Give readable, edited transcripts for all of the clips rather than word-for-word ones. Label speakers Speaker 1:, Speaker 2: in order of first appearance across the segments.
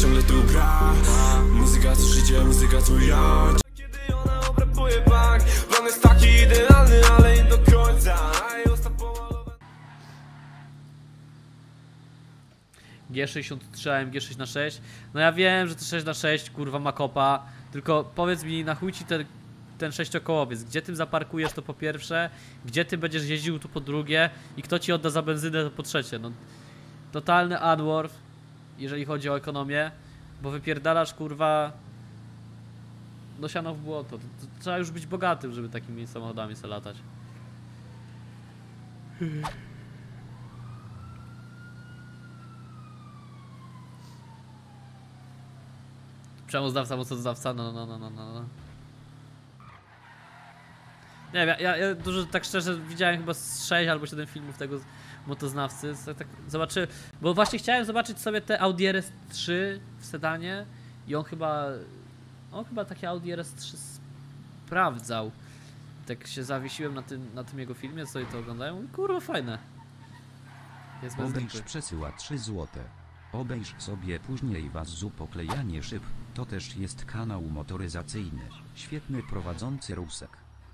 Speaker 1: ciągle tu gra. Muzyka co życie, muzyka co ja. Kiedy ona obrapuje bank, plan jest taki idealny, ale nie do końca.
Speaker 2: G63 AM G6x6. No ja wiem, że to 6x6 kurwa ma kopa. Tylko powiedz mi, na chuj ci ten sześciokołowiec, gdzie ty zaparkujesz to po pierwsze, gdzie ty będziesz jeździł tu po drugie i kto ci odda za benzynę to po trzecie. No totalny unworth, jeżeli chodzi o ekonomię, bo wypierdalasz kurwa do siano w błoto. To trzeba już być bogatym, żeby takimi samochodami sobie latać. Przemozdawca, mocodawca, no. Nie wiem, ja dużo, tak szczerze, widziałem chyba z 6 albo 7 filmów tego motoznawcy. Tak zobaczy, bo właśnie chciałem zobaczyć sobie te Audi RS3 w sedanie i on chyba takie Audi RS3 sprawdzał. Tak się zawiesiłem na tym jego filmie, co i to oglądają i kurwa fajne. Jest
Speaker 3: Obejrz przesyła 3 złote. Obejrz sobie później Wazu poklejanie szyb, to też jest kanał motoryzacyjny. Świetny prowadzący Rusek.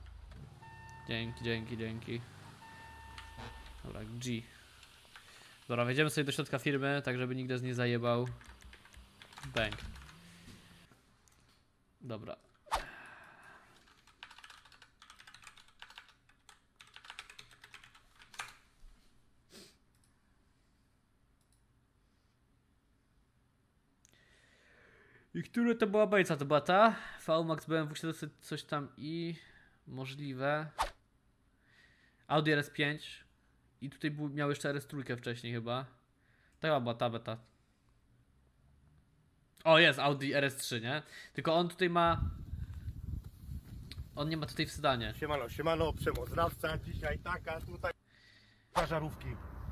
Speaker 2: Dzięki. Dobra, G. Dobra, wejdziemy sobie do środka firmy, tak żeby nikt nas nie zajebał. Bang. Dobra. I które to była bajca? To była ta? VMAX BMW coś tam i... Możliwe. Audi RS5. I tutaj miał jeszcze RS3 wcześniej chyba. To chyba była ta beta. O, jest Audi RS3, nie? Tylko on tutaj ma... On nie ma tutaj w sedanie.
Speaker 4: Siemano, przemozdawca. Dzisiaj taka tutaj... żarówki.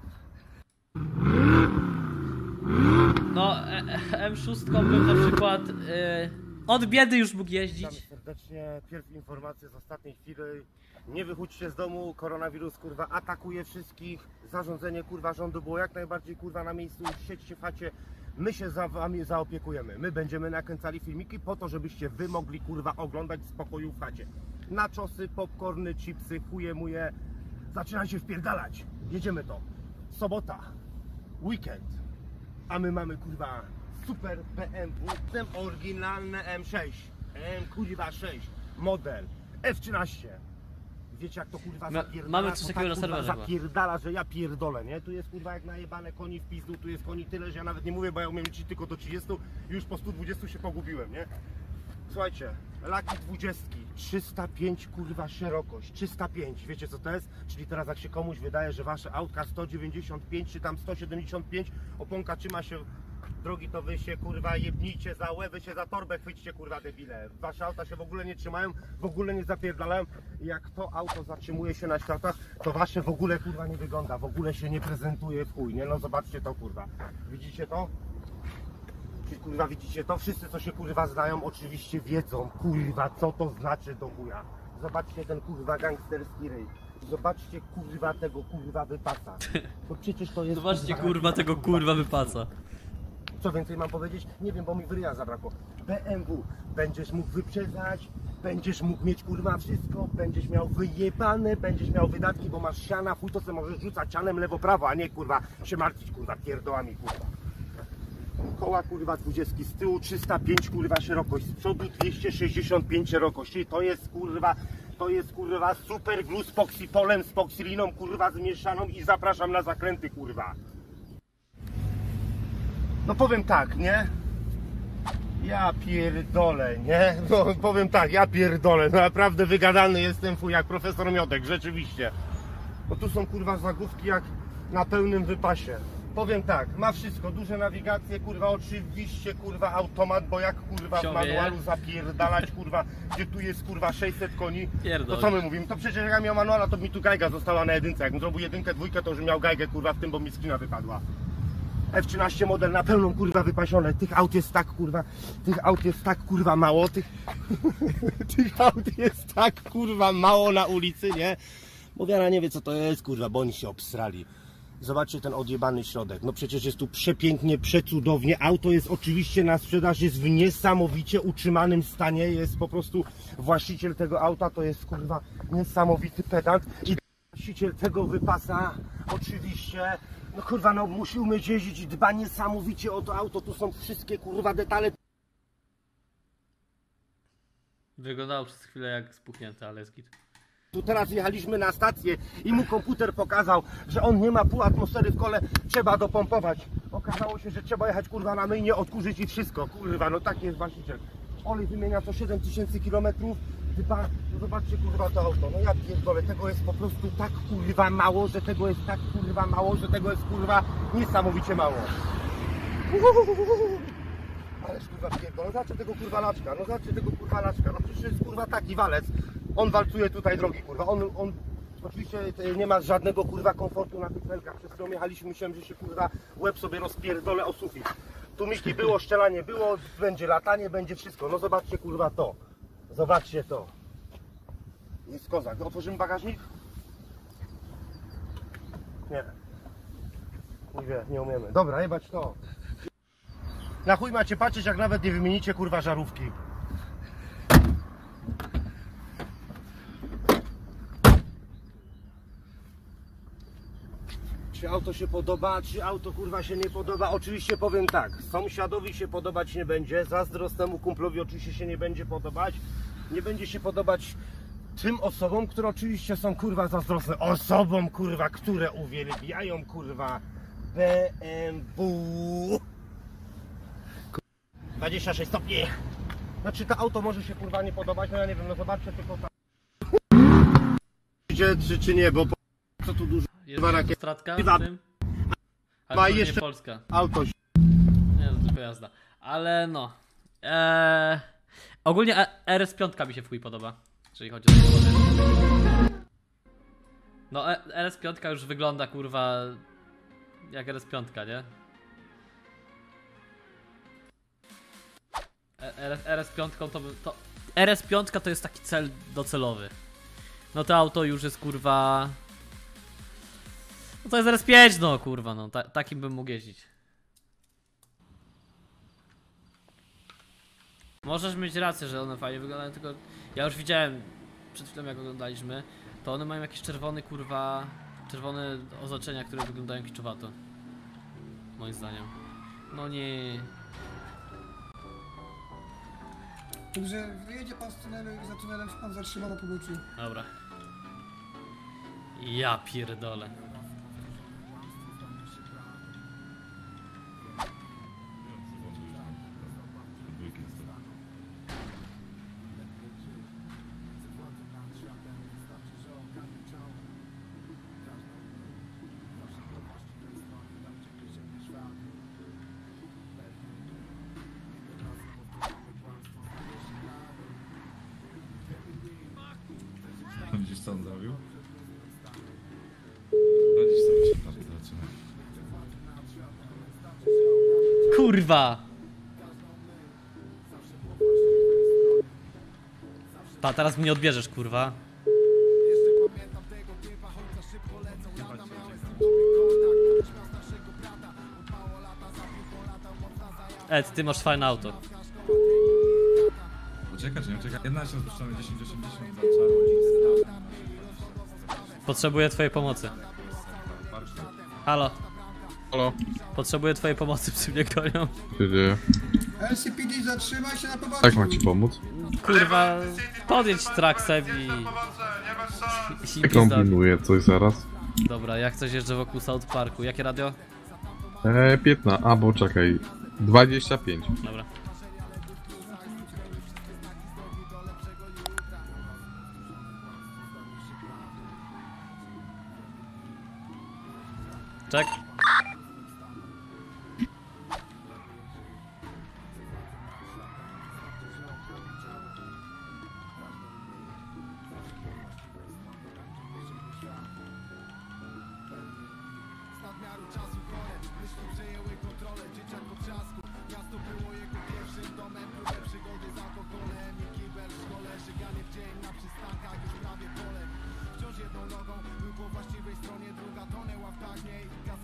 Speaker 2: No, M6 bym na przykład od biedy już mógł jeździć.
Speaker 4: Witamy serdecznie, pierwsze informacje z ostatniej chwili. Nie wychódźcie z domu, koronawirus kurwa atakuje wszystkich. Zarządzenie kurwa rządu było jak najbardziej kurwa na miejscu. Siedźcie w chacie, my się za wami zaopiekujemy. My będziemy nakręcali filmiki po to, żebyście wy mogli kurwa oglądać w spokoju w chacie. Naczosy, popcorny, chipsy, chuje muje. Zaczynajcie wpierdalać. Jedziemy to. Sobota, weekend. A my mamy kurwa super BMW, ten oryginalny M6, kurwa 6, model F13. Wiecie jak to kurwa zapierdala?
Speaker 2: Mamy coś takiego na serwerze.
Speaker 4: Zapierdala, że ja pierdolę, nie? Tu jest kurwa jak najebane koni w pizdu, tu jest koni tyle, że ja nawet nie mówię, bo ja umiem liczyć tylko do 30 i już po 120 się pogubiłem, nie? Słuchajcie, laki 20, 305 kurwa szerokość, 305, wiecie co to jest? Czyli teraz jak się komuś wydaje, że wasze autka 195 czy tam 175, oponka trzyma się drogi, to wy się kurwa jebnijcie za łeb, wy się za torbę chwyćcie kurwa debile. Wasze auta się w ogóle nie trzymają, w ogóle nie zapierdalają. I jak to auto zatrzymuje się na światach, to wasze w ogóle kurwa nie wygląda, w ogóle się nie prezentuje w chuj, nie? No zobaczcie to kurwa, widzicie to? Kurwa, widzicie to? Wszyscy co się kurwa znają oczywiście wiedzą kurwa co to znaczy do chuja. Zobaczcie ten kurwa gangsterski ryj. Zobaczcie kurwa tego kurwa wypasa. Bo przecież to jest.
Speaker 2: Zobaczcie kurwa tego kurwa wypasa.
Speaker 4: Co więcej mam powiedzieć? Nie wiem, bo mi wyryja zabrakło. BMW. Będziesz mógł wyprzedzać, będziesz mógł mieć kurwa wszystko, będziesz miał wyjebane, będziesz miał wydatki, bo masz siana, fuj, to co możesz rzucać sianem lewo-prawo, a nie kurwa się martwić kurwa pierdołami kurwa. Koła kurwa 20 z tyłu 305 kurwa szerokość, z przodu 265 szerokość, czyli to jest kurwa super glue z poksipolem, z poksiliną kurwa zmieszaną i zapraszam na zakręty kurwa. No powiem tak, nie? Ja pierdolę, nie? No powiem tak, ja pierdolę, no naprawdę wygadany jestem fuj jak profesor Miodek, rzeczywiście. Bo tu są kurwa zagłówki jak na pełnym wypasie. Powiem tak, ma wszystko, duże nawigacje, kurwa, oczywiście, kurwa, automat, bo jak, kurwa, w manualu zapierdalać, kurwa, gdzie tu jest, kurwa, 600 koni, to co my mówimy? To przecież jak ja miał manuala, to mi tu gajga została na jedynce, jakbym zrobił jedynkę, dwójkę, to już miał gajgę, kurwa, w tym, bo mi screena wypadła. F13 model na pełną, kurwa, wypasione, tych aut jest tak, kurwa, mało, tych aut jest tak, kurwa, mało na ulicy, nie? Bo wiara nie wie, co to jest, kurwa, bo oni się obsrali. Zobaczcie ten odjebany środek. No przecież jest tu przepięknie, przecudownie. Auto jest oczywiście na sprzedaż, jest w niesamowicie utrzymanym stanie. Jest po prostu właściciel tego auta, to jest kurwa niesamowity pedant. I właściciel tego wypasa oczywiście, no kurwa, no musi umieć jeździć i dba niesamowicie o to auto. Tu są wszystkie kurwa detale.
Speaker 2: Wyglądało przez chwilę jak spuchnięte, ale jest git.
Speaker 4: Tu teraz jechaliśmy na stację i mu komputer pokazał, że on nie ma pół atmosfery w kole, trzeba dopompować. Okazało się, że trzeba jechać kurwa na myjnie, odkurzyć i wszystko. Kurwa, no taki jest właściciel. Olej wymienia co 7000 km. Chyba, no zobaczcie kurwa to auto. No ja pierdolę, tego jest po prostu tak kurwa mało, że tego jest tak kurwa mało, że tego jest kurwa niesamowicie mało. Ależ kurwa pierdolę, no zobaczcie tego kurwa laczka, no zobaczcie tego kurwa laczka. No przecież jest kurwa taki walec. On walcuje tutaj drogi, kurwa. On oczywiście nie ma żadnego kurwa komfortu na tych felkach. Przez którą jechaliśmy, myślałem, że się kurwa łeb sobie rozpierdolę o sufit. Tu myśli było, szczelanie było, będzie latanie, będzie wszystko. No zobaczcie kurwa to. Zobaczcie to. Jest kozak. Otworzymy bagażnik? Nie. Nie umiemy. Dobra, jebać to. Na chuj macie patrzeć, jak nawet nie wymienicie kurwa żarówki. Czy auto się podoba, czy auto kurwa się nie podoba? Oczywiście powiem tak, sąsiadowi się podobać nie będzie, zazdrosnemu kumplowi oczywiście się nie będzie podobać. Nie będzie się podobać tym osobom, które oczywiście są kurwa zazdrosne. Osobom kurwa, które uwielbiają kurwa BMW 26 stopni. Znaczy to auto może się kurwa nie podobać, no ja nie wiem, no zobaczcie tylko tam czy nie, bo co tu dużo.
Speaker 2: Jest stratka
Speaker 4: Chyba-
Speaker 2: w tym? Ale
Speaker 4: Ma
Speaker 2: to nie
Speaker 4: jeszcze-
Speaker 2: Polska.
Speaker 4: Auto
Speaker 2: Nie, to tylko jazda. Ale no. Ogólnie RS5 mi się w chuj podoba. Jeżeli chodzi o samochody. No RS5 już wygląda kurwa jak RS5, nie? RS5 to RS5 to jest taki cel docelowy. No to auto już jest kurwa. No to jest RS5, no kurwa, no takim bym mógł jeździć. Możesz mieć rację, że one fajnie wyglądają, tylko ja już widziałem przed chwilą jak oglądaliśmy, to one mają jakieś czerwone kurwa, czerwone oznaczenia, które wyglądają kiczowato. Moim zdaniem. No nie.
Speaker 5: Także wyjedzie pan z tunelu i za tunelem się pan zatrzyma na poboczu.
Speaker 2: Dobra. Ja pierdolę.
Speaker 6: Będziesz co on zrobił? Będziesz sobie się tam zaczyna.
Speaker 2: Kurwa! Ta, teraz mnie odbierzesz, kurwa. Ed, ty masz fajne auto.
Speaker 6: Ucieka czy nie ucieka? 11 rozpuszczamy 10-80 za czarno.
Speaker 2: Potrzebuję twojej pomocy. Halo.
Speaker 7: Halo,
Speaker 2: Potrzebuję twojej pomocy, przy mnie gonią.
Speaker 7: co się dzieje?
Speaker 5: LCPD zatrzymaj się na poboczu.
Speaker 7: Jak mam ci pomóc?
Speaker 2: Kurwa, podjedź traksem i...
Speaker 7: Ja kombinuję coś zaraz.
Speaker 2: Dobra, jak coś jeżdżę wokół South Parku. Jakie radio?
Speaker 7: 15, a bo czekaj. 25.
Speaker 2: Dobra. Czek.
Speaker 1: Wciąż jedną nogą, był po właściwej stronie, druga tonęła w dnie i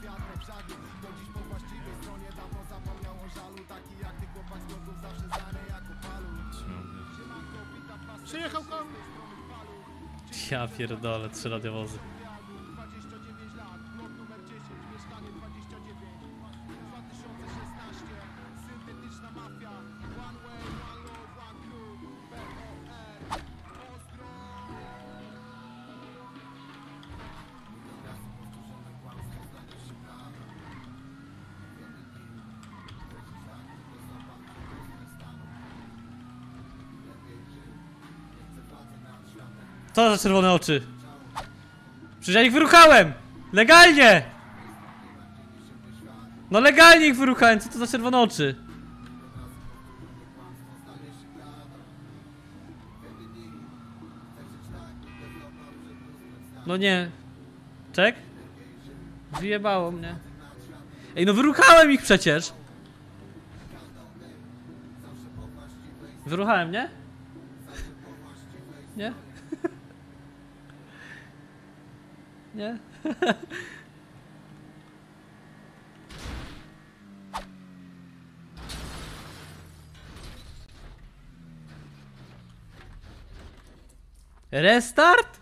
Speaker 4: Przyjechał komuś.
Speaker 2: Ja pierdolę, 3 radiowozy. Co za czerwone oczy? Przecież ja ich wyruchałem! Legalnie! No legalnie ich wyruchałem, co to za czerwone oczy? No nie. Czek? Wyjebało mnie. Ej, no wyruchałem ich przecież! Wyruchałem, nie? Nie? Nie? Restart?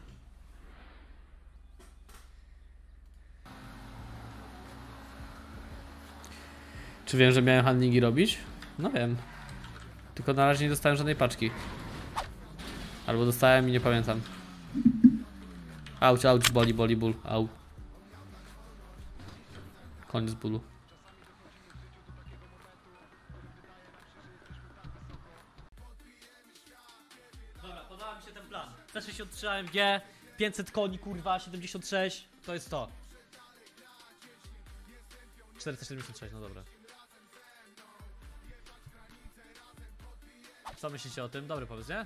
Speaker 2: Czy wiem, że miałem handlingi robić? No wiem. Tylko na razie nie dostałem żadnej paczki. Albo dostałem i nie pamiętam. Auć, auć, boli, boli, ból, au. Koniec bólu. Dobra, podoba mi się ten plan. T63 AMG, 500 koni, kurwa, 76, to jest to. 476, no dobra. Co myślicie o tym? Dobry pomysł, nie?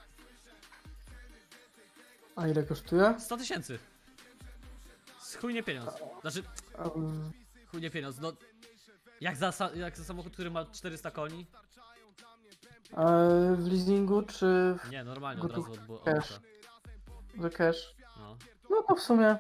Speaker 8: A ile kosztuje?
Speaker 2: 100 000. Chuj nie pieniądz. Znaczy, chuj nie pieniądz, no. Jak za samochód, który ma 400 koni?
Speaker 8: W leasingu czy
Speaker 2: Nie, normalnie od razu od
Speaker 8: cash?
Speaker 2: auta.
Speaker 8: Za cash?
Speaker 2: No.
Speaker 8: No to w sumie.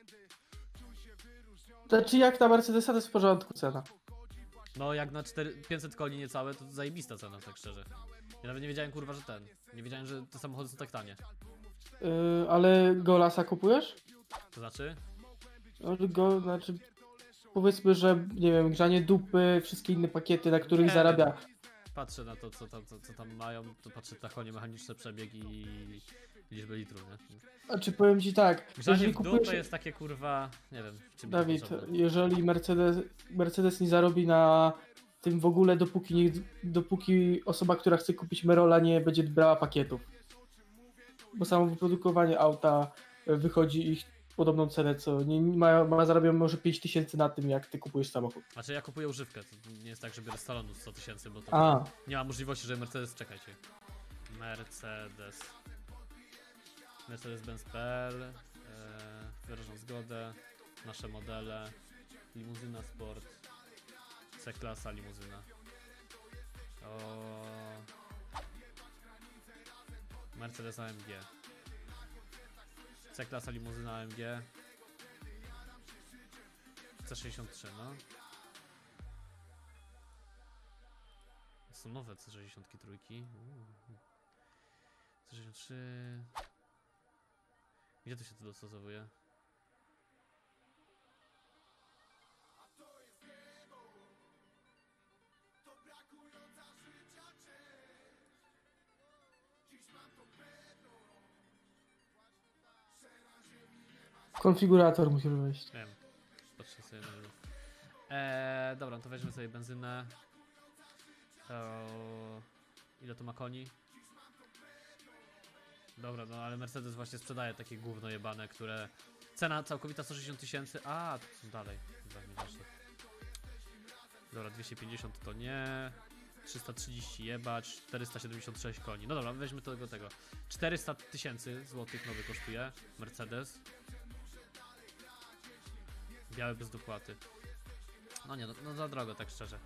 Speaker 8: Znaczy jak na Mercedesa to jest w porządku cena.
Speaker 2: No jak na 500 koni niecałe, to zajebista cena, tak szczerze. Ja nawet nie wiedziałem, kurwa, że ten. Nie wiedziałem, że te samochody są tak tanie.
Speaker 8: Ale Golasa kupujesz?
Speaker 2: To znaczy?
Speaker 8: Znaczy powiedzmy, że nie wiem, grzanie dupy, wszystkie inne pakiety, na których
Speaker 2: Nie,
Speaker 8: zarabia.
Speaker 2: Patrzę na to, co tam mają, to patrzę na konie mechaniczne, przebieg i liczbę litrów, nie?
Speaker 8: Znaczy powiem ci tak,
Speaker 2: Grzanie
Speaker 8: jeżeli
Speaker 2: w dół
Speaker 8: kupujesz...
Speaker 2: to jest takie, kurwa, nie wiem, czym
Speaker 8: Dawid,
Speaker 2: to potrzebne.
Speaker 8: jeżeli Mercedes nie zarobi na tym w ogóle, dopóki osoba, która chce kupić Merola, nie będzie brała pakietów. Bo samo wyprodukowanie auta wychodzi ich podobną cenę, co zarabiają może 5000 na tym, jak ty kupujesz samochód.
Speaker 2: Znaczy ja kupuję używkę, to nie jest tak, że biorę z salonu 100 000, bo to nie ma możliwości, że Mercedes, czekajcie. Mercedes-Benz.pl, wyrażam zgodę, nasze modele, limuzyna sport, C-klasa limuzyna. Mercedes AMG. C-klasa limuzyna AMG. C63, no. Są nowe C63. C63. Gdzie to się to dostosowuje?
Speaker 8: Konfigurator musisz wejść.
Speaker 2: Wiem. Patrzę sobie na niego. Dobra, to weźmy sobie benzynę. Ile to ma koni? Dobra, no ale Mercedes właśnie sprzedaje takie gówno jebane, które... Cena całkowita 160 000. A, to są dalej. Dobra, 250 to nie. 330 jebać, 476 koni. No dobra, weźmy tego. 400 000 złotych nowy kosztuje Mercedes. Biały bez dopłaty. No nie, no za drogo, tak szczerze.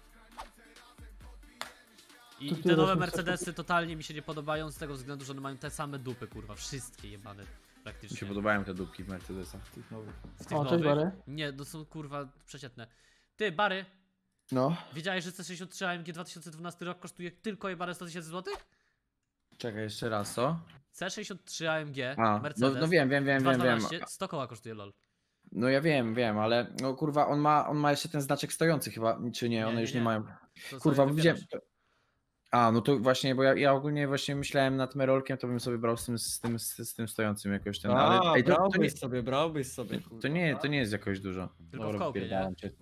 Speaker 2: I te nowe Mercedesy totalnie mi się nie podobają z tego względu, że one mają te same dupy, kurwa, wszystkie jebane. praktycznie.
Speaker 9: Mi się podobają te dupki w Mercedesach, tych nowych.
Speaker 2: W tych
Speaker 8: O, cześć,
Speaker 2: nowych?
Speaker 8: Bary.
Speaker 2: Nie, to są kurwa przeciętne. Ty, Bary,
Speaker 9: No,
Speaker 2: wiedziałeś, że C63 AMG 2012 rok kosztuje tylko jebane 100 000 złotych?
Speaker 9: czekaj, jeszcze raz, co?
Speaker 2: C63 AMG,
Speaker 9: A,
Speaker 2: Mercedes,
Speaker 9: no wiem.
Speaker 2: 212, 100 koła kosztuje lol.
Speaker 9: No ja wiem, ale no kurwa, on ma jeszcze ten znaczek stojący chyba, czy nie, one już nie mają.
Speaker 2: To
Speaker 9: Kurwa,
Speaker 2: sobie
Speaker 9: widziałem.
Speaker 2: wybierasz.
Speaker 9: A, no to właśnie, bo ja ogólnie właśnie myślałem nad Merolkiem, to bym sobie brał z tym stojącym jakoś ten, ale ej,
Speaker 10: brałbyś sobie, kurwa.
Speaker 9: to nie jest jakoś dużo.
Speaker 2: Tylko w kołpie, nie?
Speaker 9: wypierdalam cię.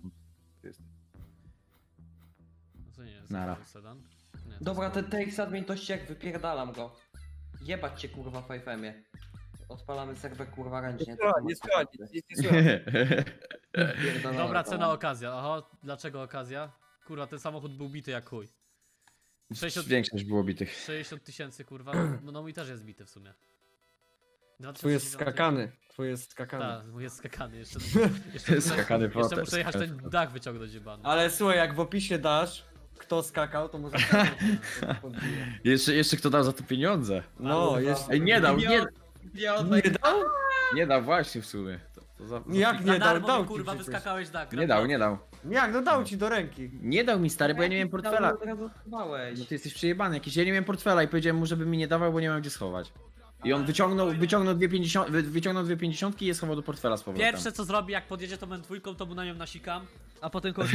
Speaker 2: No to nie jest
Speaker 9: Nara.
Speaker 2: sedan. Nie, to
Speaker 10: Dobra,
Speaker 2: jest-
Speaker 10: ten TX admin to ściek, wypierdalam go. Jebać cię kurwa w FMie. Odpalamy serwer kurwa ręcznie.
Speaker 11: Nie słychać, nic nie słychać.
Speaker 2: Dobra, cena okazja. Aha, dlaczego okazja? Kurwa, ten samochód był bity jak chuj. 60
Speaker 9: Większość byłoby tych.
Speaker 2: 60 tysięcy, kurwa. No mój też jest bity w sumie.
Speaker 11: Twój jest skakany. Twój jest skakany.
Speaker 2: Tak, mój jest skakany. Jeszcze
Speaker 9: Skakany
Speaker 2: jeszcze
Speaker 9: protest.
Speaker 2: muszę jechać ten dach wyciągnąć jebany.
Speaker 11: Ale słuchaj, jak w opisie dasz, kto skakał, to może...
Speaker 9: Jeszcze kto dał za to pieniądze?
Speaker 11: No, jeszcze...
Speaker 9: Ej, nie dał,
Speaker 11: Nie dał?
Speaker 9: nie dał właśnie w sumie.
Speaker 11: Jak
Speaker 2: Na
Speaker 11: nie dał?
Speaker 2: darmo
Speaker 11: Dał
Speaker 2: mi,
Speaker 11: ci
Speaker 2: kurwa,
Speaker 11: przecież.
Speaker 2: wyskakałeś dach.
Speaker 9: Nie dał.
Speaker 11: Jak? No dał ci do ręki.
Speaker 9: Nie dał mi stary, bo ja nie miałem portfela.
Speaker 10: Od razu schowałeś.
Speaker 9: No ty jesteś przejebany jakiś, ja nie miałem portfela i powiedziałem mu, żeby mi nie dawał, bo nie miałem gdzie schować. I on wyciągnął dwie 50 i je schował do portfela z powrotem.
Speaker 2: Pierwsze co zrobi, jak podjedzie tą M2, to mu na nią nasikam, a potem kogoś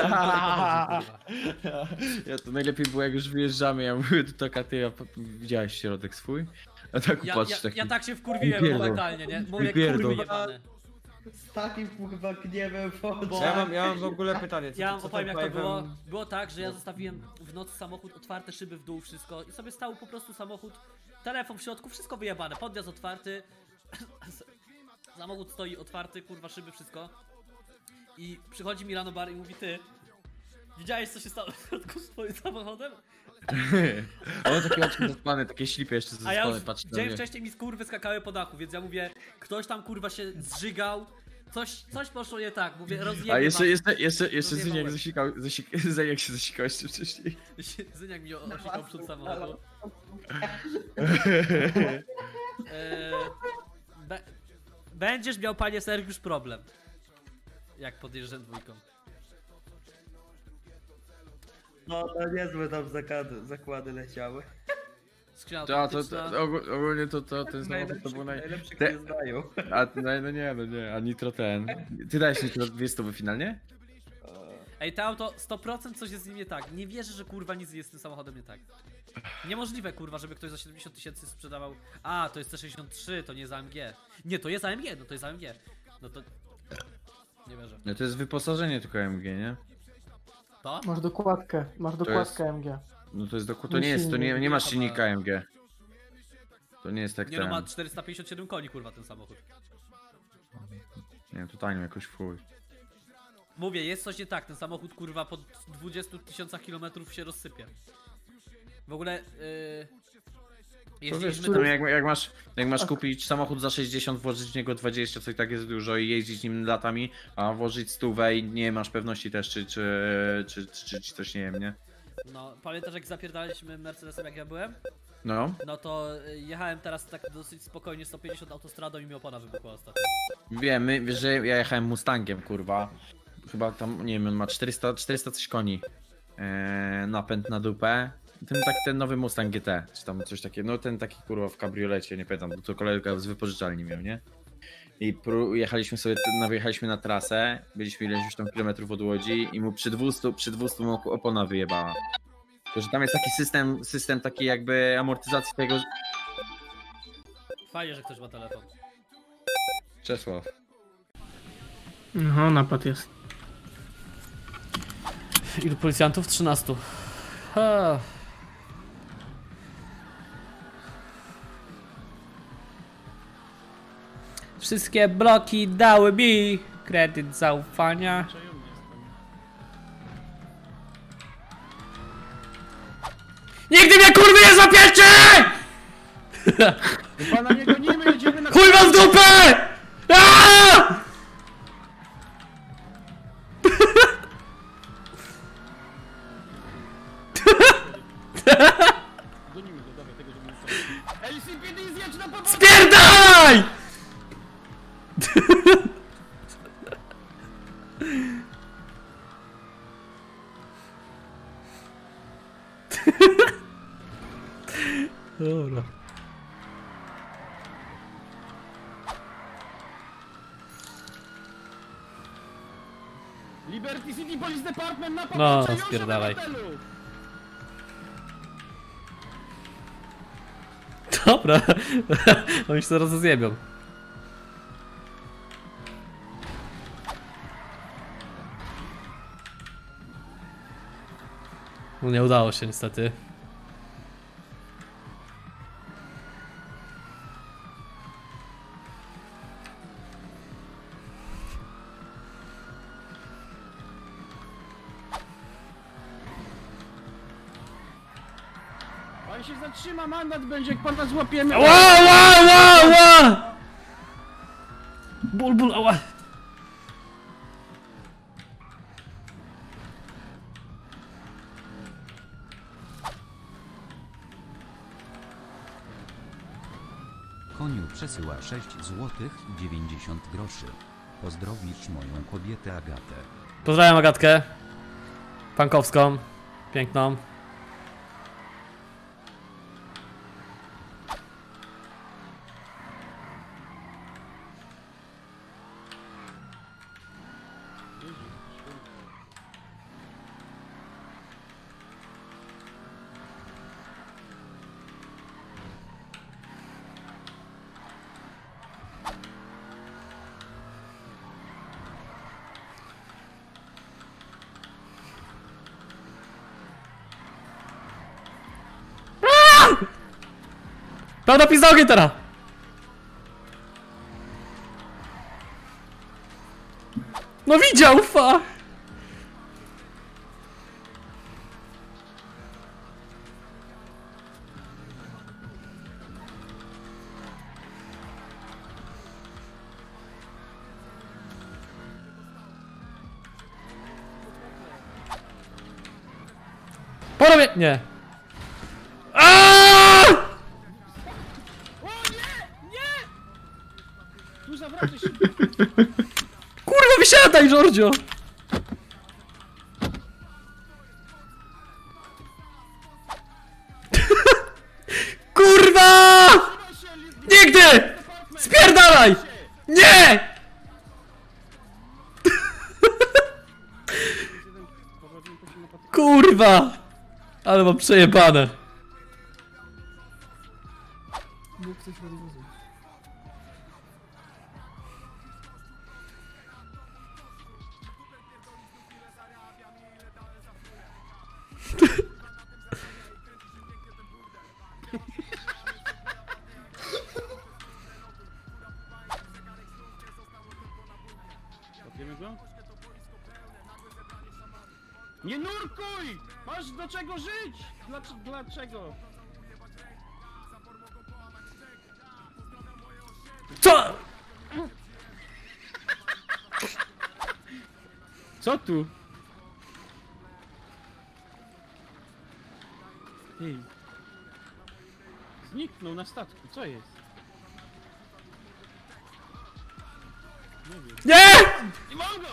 Speaker 9: Ja to najlepiej było jak już wyjeżdżamy, ja mówię do taka ty, widziałeś środek swój? A tak patrz taki.
Speaker 2: Ja tak się wkurwiłem
Speaker 9: Pierdol.
Speaker 2: momentalnie, nie? Mówię,
Speaker 9: Pierdol.
Speaker 2: kurwy jebane.
Speaker 10: Z takim kurwa gniewem
Speaker 2: Bo-
Speaker 11: Ja mam w ogóle pytanie.
Speaker 2: Ja wam
Speaker 11: co
Speaker 2: opowiem
Speaker 11: ten
Speaker 2: jak to było.
Speaker 11: Five'em-
Speaker 2: Było tak, że ja zostawiłem w nocy samochód, otwarte szyby w dół, wszystko i sobie stał po prostu samochód, telefon w środku, wszystko wyjebane, podjazd otwarty, samochód stoi otwarty, kurwa szyby, wszystko i przychodzi mi rano bar i mówi ty, widziałeś co się stało w środku z twoim samochodem?
Speaker 9: A on takie oczy zaspane, takie ślipy jeszcze
Speaker 2: A ja
Speaker 9: zaspane,
Speaker 2: już
Speaker 9: patrzy na
Speaker 2: dzień
Speaker 9: mnie.
Speaker 2: wcześniej mi skurwy skakały po dachu, więc ja mówię, ktoś tam kurwa się zżygał, coś poszło nie tak, mówię rozjebie
Speaker 9: A jeszcze
Speaker 2: Rozjebałem.
Speaker 9: Zyniak się zasikał jeszcze wcześniej.
Speaker 2: Zyniak mi osikał przed samochodu. Będziesz miał, panie Sergiusz, problem. Jak podjeżdżę dwójką.
Speaker 10: No niezłe tam zakłady leciały.
Speaker 2: Skrzynia
Speaker 9: To
Speaker 2: automatyczna.
Speaker 9: ogólnie to ten samochód to był
Speaker 10: Najlepszy
Speaker 9: te-
Speaker 10: nie zdają.
Speaker 9: no nie, a nitro ten. Ty dałeś nitro 200 finalnie?
Speaker 2: Ej, to auto 100% coś jest z nim nie tak. Nie wierzę, że kurwa nic jest z tym samochodem nie tak. Niemożliwe kurwa, żeby ktoś za 70 tysięcy sprzedawał. A, to jest C63, to nie jest AMG. Nie, to jest AMG, no to jest AMG. No to... Nie wierzę.
Speaker 9: No to jest wyposażenie tylko AMG, nie?
Speaker 2: To?
Speaker 8: Masz dokładkę MG.
Speaker 9: No to jest to nie jest, to nie masz silnika AMG. To nie jest tak
Speaker 2: Nie no,
Speaker 9: ten.
Speaker 2: ma 457 koni kurwa ten samochód.
Speaker 9: Nie, to tanim jakoś fuj.
Speaker 2: Mówię, jest coś nie tak, ten samochód kurwa po 20 000 kilometrów się rozsypie. W ogóle
Speaker 9: To wiesz,
Speaker 2: jeździliśmy
Speaker 9: to
Speaker 2: tam...
Speaker 9: jak masz kupić samochód za 60, włożyć w niego 20, co i tak jest dużo i jeździć nim latami, a włożyć 100 i nie masz pewności też, czy coś nie wiem, nie?
Speaker 2: No, pamiętasz jak zapierdaliśmy Mercedesem jak ja byłem?
Speaker 9: No,
Speaker 2: No to jechałem teraz tak dosyć spokojnie 150 autostradą i mi opona wybuchła ostatnio.
Speaker 9: wiesz, że ja jechałem Mustangiem, kurwa. Chyba tam, nie wiem, on ma 400 coś koni. Napęd na dupę. Ten nowy Mustang GT, czy tam coś takiego, no ten taki kurwa w kabriolecie, nie pamiętam, bo to kolega z wypożyczalni miał, nie? I jechaliśmy sobie, wyjechaliśmy na trasę, byliśmy ileś tam kilometrów od Łodzi i mu przy 200 mu opona wyjebała. Tylko, że tam jest taki system takiej jakby amortyzacji tego...
Speaker 2: Fajnie, że ktoś ma telefon.
Speaker 9: Czesław.
Speaker 8: No, napad jest.
Speaker 2: Ilu policjantów? 13. Wszystkie bloki dały mi kredyt zaufania. Nigdy mnie kurwy nie złapiecie!
Speaker 4: Pana nie gonimy, jedziemy na...
Speaker 2: Chuj wam w dupę! Aaaa!
Speaker 4: LCPD zjedź na powrót!
Speaker 2: Spierdalaj! Dobra.
Speaker 9: Liberty City Police Department na
Speaker 2: No, spierdalaj. Dobra. Oni się zaraz rozjebią. No nie udało się niestety.
Speaker 9: Pan się zatrzyma, mandat będzie, jak pana złapiemy.
Speaker 2: Ła, ła, ła, ła! Ból, ból, ała!
Speaker 3: Koniu przesyła 6 złotych i 90 groszy. Pozdrowisz moją kobietę Agatę.
Speaker 2: Pozdrawiam Agatkę. Pankowską. Piękną. Pełna pizza ogień teraz! No widział, fa! Porobię! Nie.
Speaker 9: Tu zawracaj się.
Speaker 2: Kurwa, wysiadaj, Giorgio! Kurwa! Nigdy! Spierdalaj! Nie! Kurwa! Ale mam przejebane.
Speaker 5: Mógł coś rozwiązać.
Speaker 9: Łapiemy go? Nie nurkuj! Masz do czego żyć! Dlaczego?
Speaker 2: Co?
Speaker 9: Co tu? Ej. Zniknął na statku, co jest?
Speaker 2: Nie!
Speaker 9: Nie mogę!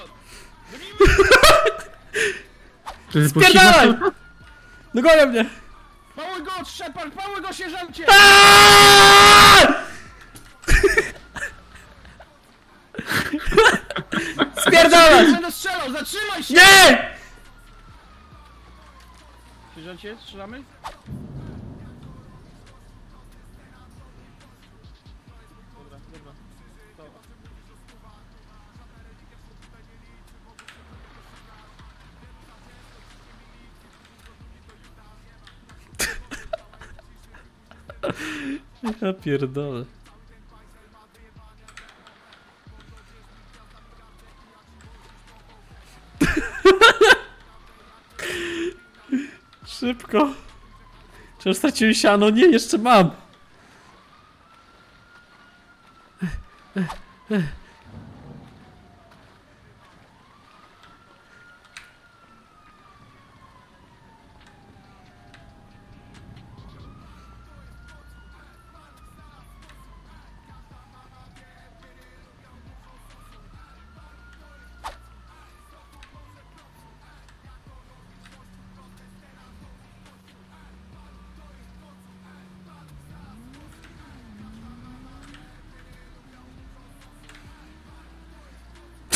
Speaker 2: Spierdalaj! Dogonią mnie!
Speaker 9: Pały go, Shepard! Pały go, sierżancie!
Speaker 2: Spierdalać!
Speaker 9: Będę strzelał, zatrzymaj się!
Speaker 2: Nie!
Speaker 9: Sierżancie, strzelamy? Dobra, dobra. To.
Speaker 2: Ja pierdolę. Szybko. Czy już straciłem siano? Nie, jeszcze mam.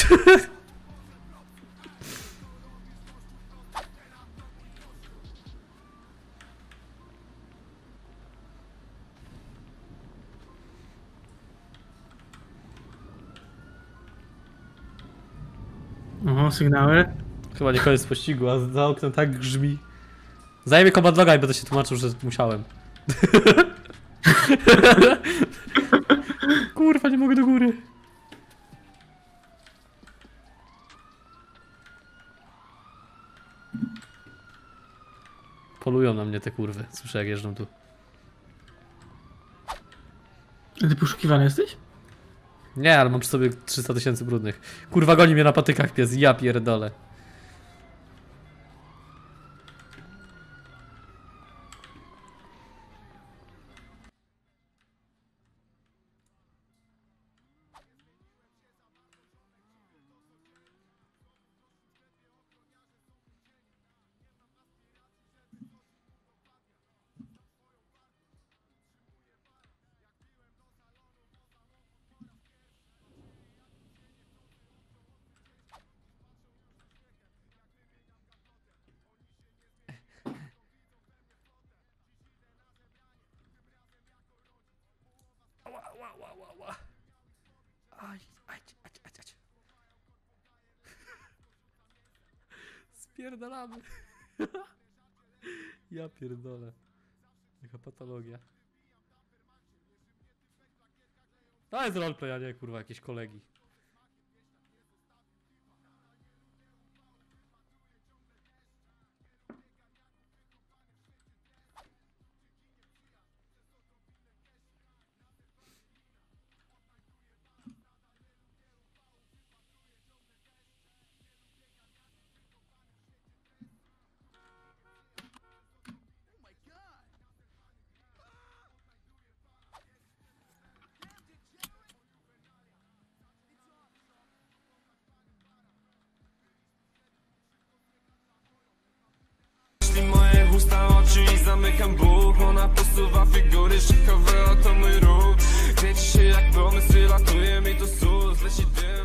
Speaker 8: Oho, sygnały.
Speaker 2: Chyba nie koniec pościgu, a za oknem tak grzmi. Zajmie command loga i będę się tłumaczył, że musiałem. Kurwa, nie mogę do góry. Polują na mnie te kurwy. Słyszę, jak jeżdżą tu.
Speaker 8: A ty poszukiwany jesteś?
Speaker 2: Nie, ale mam przy sobie 300 000 brudnych. Kurwa, goni mnie na patykach pies, ja pierdolę. Spierdalamy. Ja pierdolę. Jaka patologia. To jest roleplay, a nie kurwa jakieś kolegi.
Speaker 1: Moje usta, oczy i zamykam Bóg. Ona posuwa figury szykowe, oto mój ruch. Kręci się jak pomysł, latuje mi to sus. Leci dym